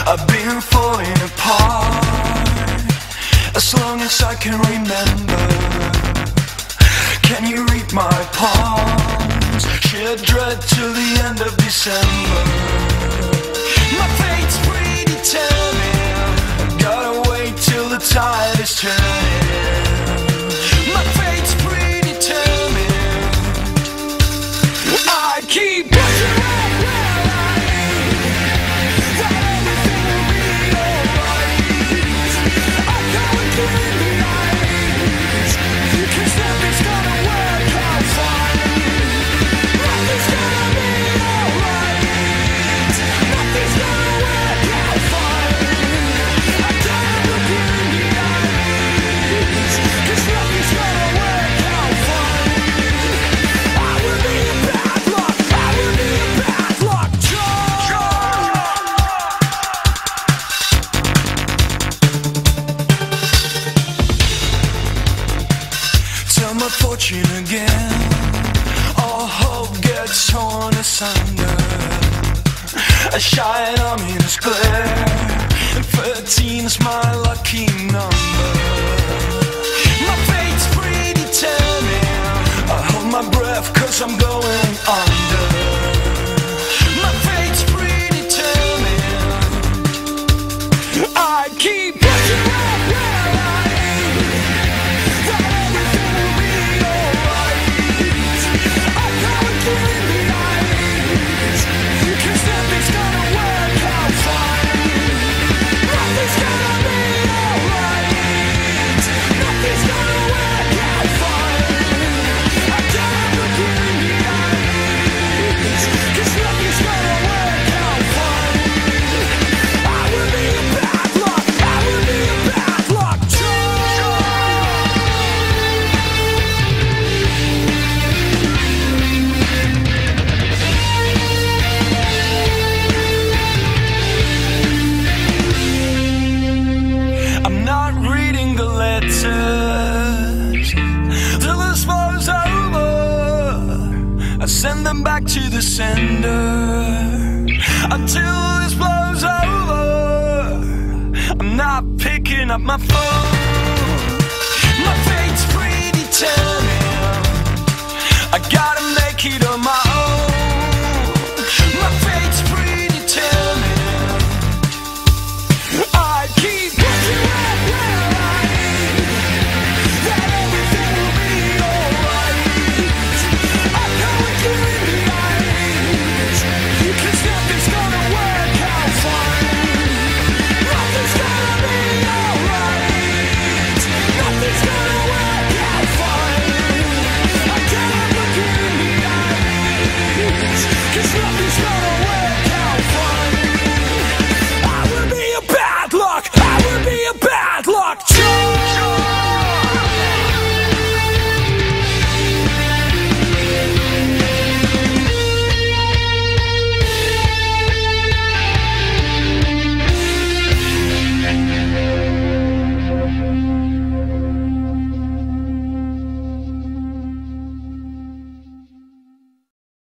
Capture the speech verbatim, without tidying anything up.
I've been falling apart as long as I can remember. Can you read my palms? Shed dread till the end of December. My fate's predetermined. Gotta wait till the tide is turning. My fate's predetermined. I keep pushing right where I am, that everything will be alright. I know it clear the eyes, 'cause nothing's gonna work out fine. Nothing's gonna be alright. Nothing's gonna work out fine. I gotta look in the eyes, 'cause nothing's gonna work out fine. I will be a bad luck. I will be a bad luck charm. Tell my fortune again. All hope gets torn asunder. A shy ominous glare. Thirteen's my lucky number. My fate's predetermined. I hold my breath 'cause I'm going under. My fate's predetermined. I keep pushing right where I am, that everything will be alright. I know it clear the eyes, 'cause nothing's gonna work out fine. Nothing's gonna be alright. Nothing's gonna work out fine. I gotta look in the eyes, 'cause nothing's gonna work out fine. I will be a bad luck. I will be a bad luck charm. I'm not reading the letters till this war's over. I send them back to the sender until this blows over. I'm not picking up my phone. My fate's predetermined. I gotta make it on my own. My fate's predetermined. I keep pushing right where I am, that everything will be alright. I know it clear in the eyes, 'cause nothing's gonna work out fine. Nothing's gonna be alright. Nothing's gonna work out fine. I gotta look in the eyes, 'cause nothing's gonna work